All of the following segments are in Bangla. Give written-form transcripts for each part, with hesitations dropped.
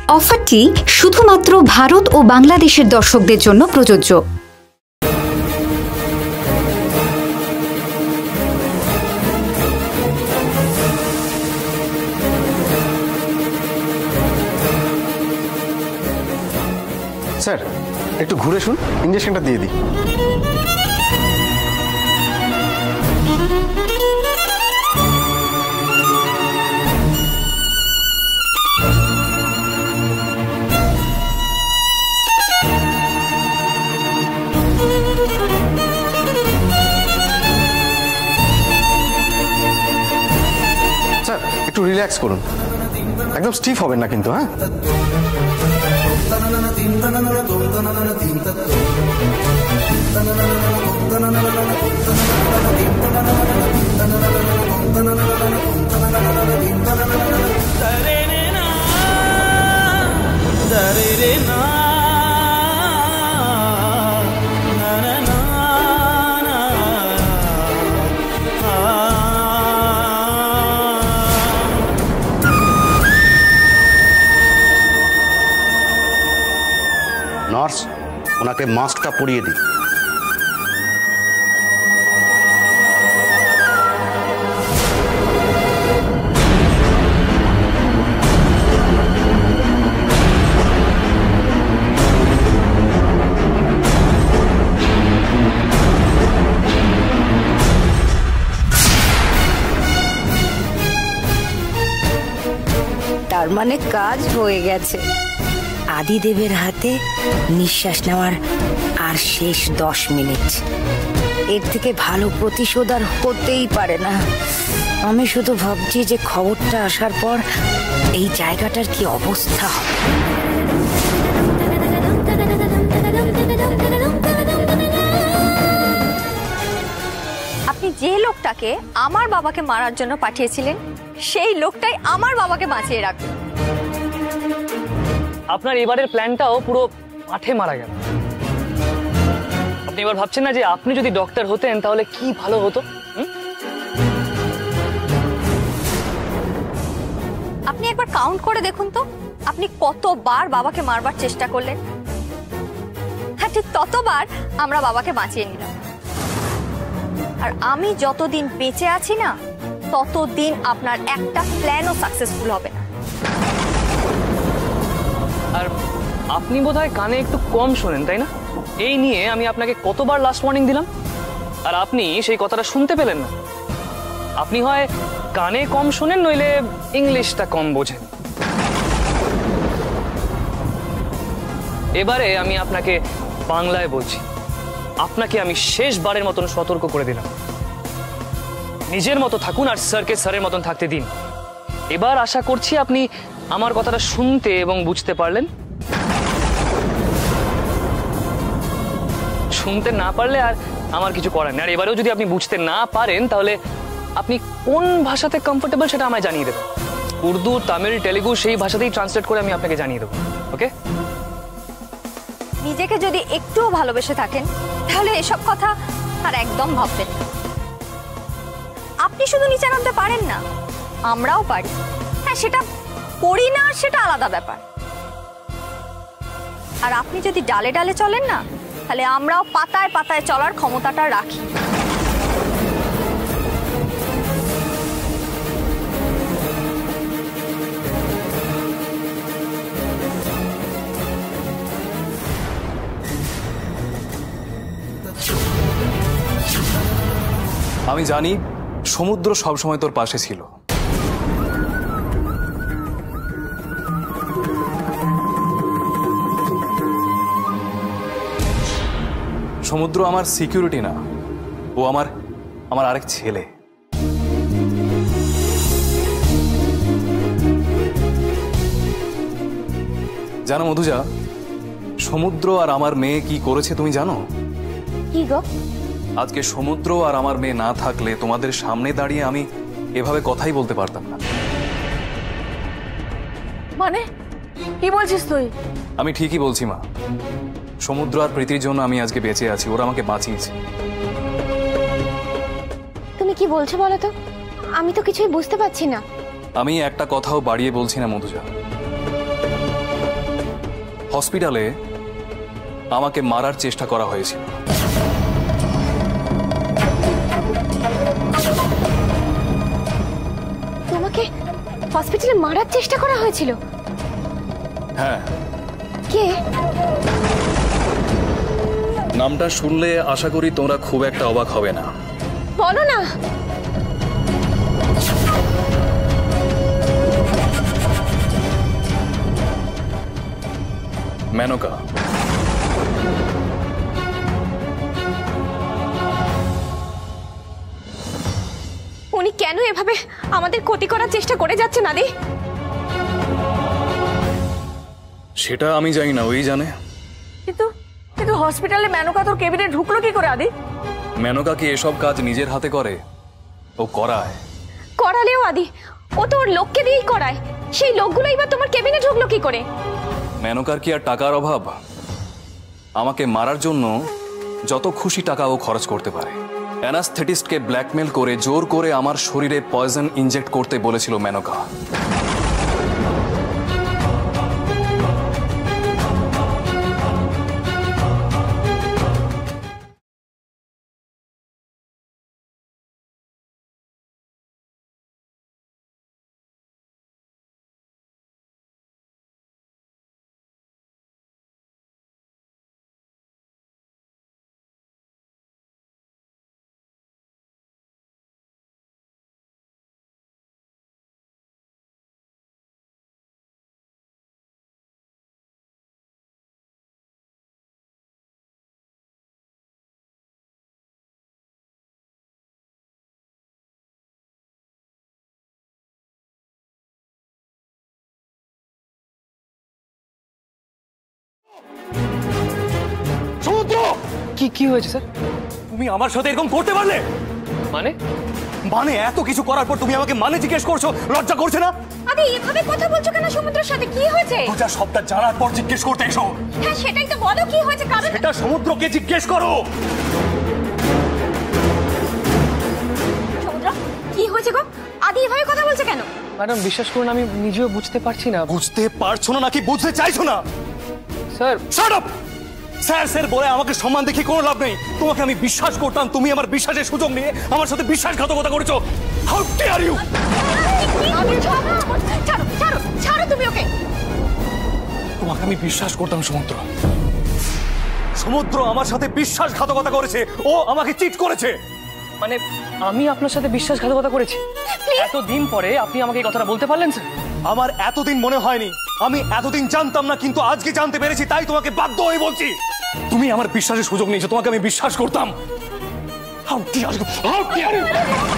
অফারটি শুধুমাত্র ভারত ও বাংলাদেশের দর্শকদের জন্য প্রযোজ্য। স্যার একটু ঘুরে শুন, ইঞ্জেকশনটা দিয়ে দিই। স্যার একটু রিল্যাক্স করুন, একদম স্টিফ হবেন না কিন্তু। হ্যাঁ নার্স, ওনাকে মাস্কটা পরিয়ে দিই। তার মানে কাজ হয়ে গেছে। আদিদেবের হাতে নিঃশ্বাস নেওয়ার আর শেষ 10 মিনিট, এর থেকে ভালো প্রতিশোধ আর হতেই পারে না। আমি শুধু ভাবছি যে খবরটা আসার পর এই জায়গাটার কি অবস্থা হবে। আপনি যে লোকটাকে আমার বাবাকে মারার জন্য পাঠিয়েছিলেন, সেই লোকটাই আমার বাবাকে বাঁচিয়ে রাখলো। আপনার এবারের প্ল্যানটাও পুরো মাঠে মারা গেল। আপনি এবার ভাবছেন না যে আপনি যদি ডক্টর হতেন তাহলে কি ভালো হতো? আপনি একবার কাউন্ট করে দেখুন তো, আপনি কতবার বাবাকে মারবার চেষ্টা করলেন। হ্যাঁ, ঠিক ততবার আমরা বাবাকে বাঁচিয়ে নিলাম। আর আমি যতদিন বেঁচে আছি না, ততদিন আপনার একটা প্ল্যানও সাকসেসফুল হবে না। আর আপনি বোধহয় কানে একটু কম শোনেন, তাই না? এই নিয়ে আমি আপনাকে কতবার লাস্ট ওয়ার্নিং দিলাম, আর আপনি সেই কথাটা শুনতে পেলেন না। আপনি হয় কানে কম শোনেন, নইলে ইংলিশটা কম বোঝেন। এবারে আমি আপনাকে বাংলায় বলছি, আপনাকে আমি শেষবারের মতন সতর্ক করে দিলাম। নিজের মতো থাকুন আর স্যারকে স্যারের মতন থাকতে দিন। এবার আশা করছি আপনি আমার কথাটা শুনতে এবং বুঝতে পারলেন। শুনতে না পারলে আর আমার কিছু করার নেই। আর এবারেও যদি আপনি বুঝতে না পারেন, তাহলে আপনি কোন ভাষাতে কমফোর্টেবল সেটা আমায় জানিয়ে দেবেন। উর্দু, তামিল, তেলেগু সেই ভাষাতেই ট্রান্সলেট করে আমি আপনাকে জানিয়ে দেবো। ওকে? নিজেকে যদি একটুও ভালোবেসে থাকেন, তাহলে এসব কথা আর একদম ভাববেন না। আপনি শুধু নিচে নামতে পারেন না, আমরাও পারি। হ্যাঁ, সেটা করি না সেটা আলাদা ব্যাপার। আর আপনি যদি ডালে ডালে চলেন না, তাহলে আমরাও পাতায় পাতায় চলার ক্ষমতাটা রাখি। আমি জানি সমুদ্র সবসময় তোর পাশে ছিল, সমুদ্র আমার সিকিউরিটি না, ও আমার আরেক ছেলে। জানো মধুজা, সমুদ্র আর আমার মেয়ে কি করেছে তুমি জানো? কি গো? আজকে সমুদ্র আর আমার মেয়ে না থাকলে তোমাদের সামনে দাঁড়িয়ে আমি এভাবে কথাই বলতে পারতাম না। মানে কি বলছিস তুই? আমি ঠিকই বলছি মা। সমুদ্র আর প্রীতির জন্য আমি আজকে বেঁচে আছি, ওরা আমাকে বাঁচিয়েছে। তুমি কি বলছো বলো তো? আমি তো কিছুই বুঝতে পারছি না। আমি একটা কথাও বাড়িয়ে বলছি না মধুজা। হসপিটালে আমাকে মারার চেষ্টা করা হয়েছিল। তোমাকে হসপিটালে মারার চেষ্টা করা হয়েছিল? হ্যাঁ। কে? নামটা শুনলে আশা করি তোমরা খুব একটা অবাক হবে না। বলো না। মেনকা। উনি কেন এভাবে আমাদের ক্ষতি করার চেষ্টা করে যাচ্ছেন আদি? সেটা আমি জানি না, ওই জানে। কিন্তু কিন্তু হসপিটালে মেনকা তোর কেবিনে ঢুকলো কি করে আদি? মেনকা কি এসব কাজ নিজের হাতে করে? ও করায়। করালেও আদি, ও তো ওর লোককে দিয়েই করায়। সেই লোকগুলো এবার তোমার কেবিনে ঢুকলো কি করে? মেনকার কি আর টাকার অভাব? আমাকে মারার জন্য যত খুশি টাকা ও খরচ করতে পারে। অ্যানাস্থেটিস্টকে ব্ল্যাকমেল করে জোর করে আমার শরীরে পয়জন ইনজেক্ট করতে বলেছিল মেনকা। সমুদ্র! কি হয়েছে স্যার? তুমি আমার সাথে এরকম করতে পারলে? মানে মানে এত কিছু করার পর তুমি আমাকে মানে জিজ্ঞেস করছো? লজ্জা করছে না? আদি এভাবে কথা বলছো কেন সমুদ্রের সাথে? কি হয়েছে? তোটা সবটা জানার পর জিজ্ঞেস করতে এসো। হ্যাঁ সেটাই তো বলো, কি হয়েছে? কারণ এটা সমুদ্রকে জিজ্ঞেস করো। সমুদ্র কি হয়েছে গো? আদি এভাবে কথা বলছে কেন? ম্যাডাম বিশ্বাস করুন, আমি নিজেও বুঝতে পারছি না। বুঝতে পারছো না নাকি বুঝতে চাইছো না? Sir shut up! Sir sir বলে আমাকে সম্মান দেখে কোনো লাভ নেই। তোমাকে আমি বিশ্বাস করতাম, তুমি আমার বিশ্বাসের সুযোগ নিয়ে আমার সাথে বিশ্বাসঘাতকতা করেছো। How dare you! ছাড়ো ছাড়ো ছাড়ো তুমি ওকে। তোমাকে আমি বিশ্বাস করতাম সমুদ্র। সমুদ্র আমার সাথে বিশ্বাসঘাতকতা করেছে, ও আমাকে চিট করেছে। মানে আমি আপনার সাথে বিশ্বাসঘাতকতা করেছি? এতদিন পরে আপনি আমাকে এই কথাটা বলতে পারলেন স্যার? আমার এতদিন মনে হয়নি, আমি এতদিন জানতাম না, কিন্তু আজকে জানতে পেরেছি, তাই তোমাকে বাধ্য হয়ে বলছি। তুমি আমার বিশ্বাসের সুযোগ নিয়েছো, তোমাকে আমি বিশ্বাস করতাম। How dare you! How dare you!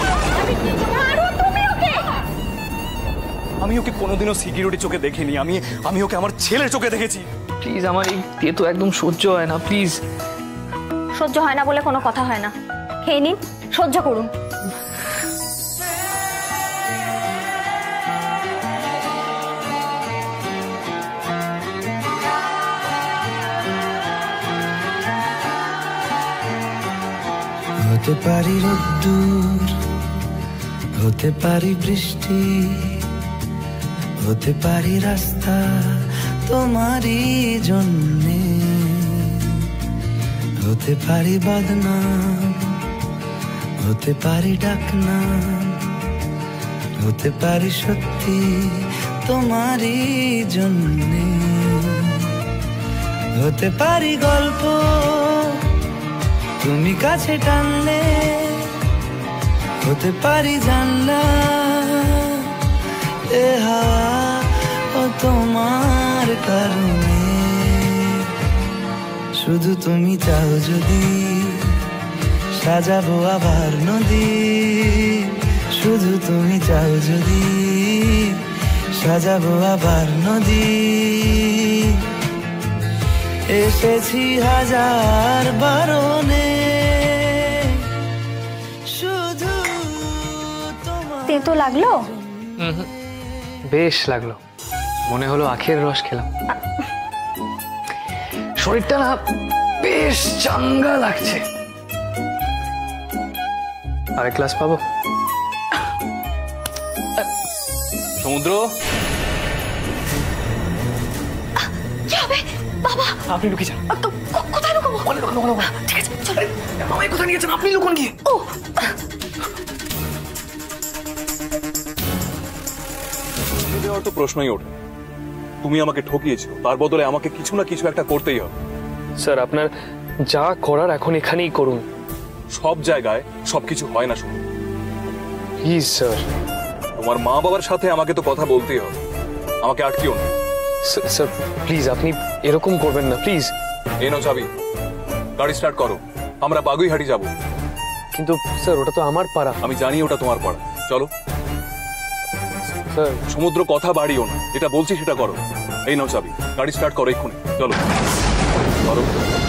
আমি ওকে কোনোদিনও সিকিউরিটি চোখে দেখিনি, আমি ওকে আমার ছেলের চোখে দেখেছি। প্লিজ, আমার এই তো একদম সহ্য হয় না, প্লিজ। সহ্য হয় না বলে কোনো কথা হয় না। খেয়ে নিন, সহ্য করুন। হতে পারি রোদ্দুর, হতে পারি বৃষ্টি, হতে পারি রাস্তা তোমারই জন্যে, হতে পারি বদনাম, হতে পারি ডাকনাম, হতে পারি সত্যি তোমারই জন্যে, হতে পারি গল্প তুমি কাছে টানলে, হতে পারি জানলা এ হাওয়া ও তোমার কারণে, শুধু তুমি চাও যদি সাজাবো আবার নদী, শুধু তুমি চাও যদি সাজাবো আবার নদী, এসেছি হাজার বারণে, শুধু তোমার। তেতো লাগলো? বেশ লাগলো, মনে হলো আখের রস খেলাম। শরীরটা না বেশ চাঙ্গা লাগছে। আরেক গ্লাস পাবো? সমুদ্র, কি হবে? বাবা আপনি লুকিয়ে যান। কোথায় লুকাবো? ঠিক আছে চলো। মামাই কোথায় নিয়েছেন? আপনি লুকোন গিয়ে। ও দেওয়ার তো প্রশ্নই ওঠে। তুমি আমাকে ঠকিয়েছো, তার বদলে আমাকে কিছু না কিছু একটা করতেই হবে। স্যার আপনার যা করার এখন এখানেই করুন। সব জায়গায় সবকিছু হয় না শুনুন। Please sir. তোমার মা বাবার সাথে আমাকে তো কথা বলতেই হবে, আমাকে আটকিও না। স্যার প্লিজ আপনি এরকম করবেন না প্লিজ। এই নাও চাবি, গাড়ি স্টার্ট করো, আমরা বাগুইহাটি যাব। কিন্তু স্যার ওটা তো আমার পাড়া। আমি জানি ওটা তোমার পাড়া, চলো। স্যার সমুদ্র কথা বাড়িও না, যেটা বলছি সেটা করো। এই নাও চাবি, গাড়ি স্টার্ট করো এক্ষুনি, চলো করো।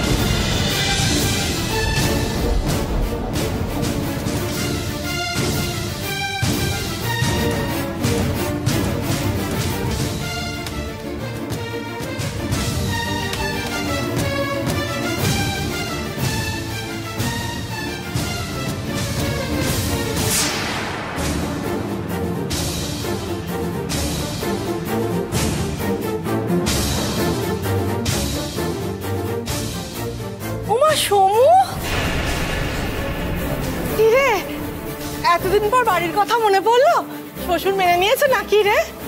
সমু, কি রে এতদিন পর বাড়ির কথা মনে পড়লো? শ্বশুর মেনে নিয়েছে নাকি রে?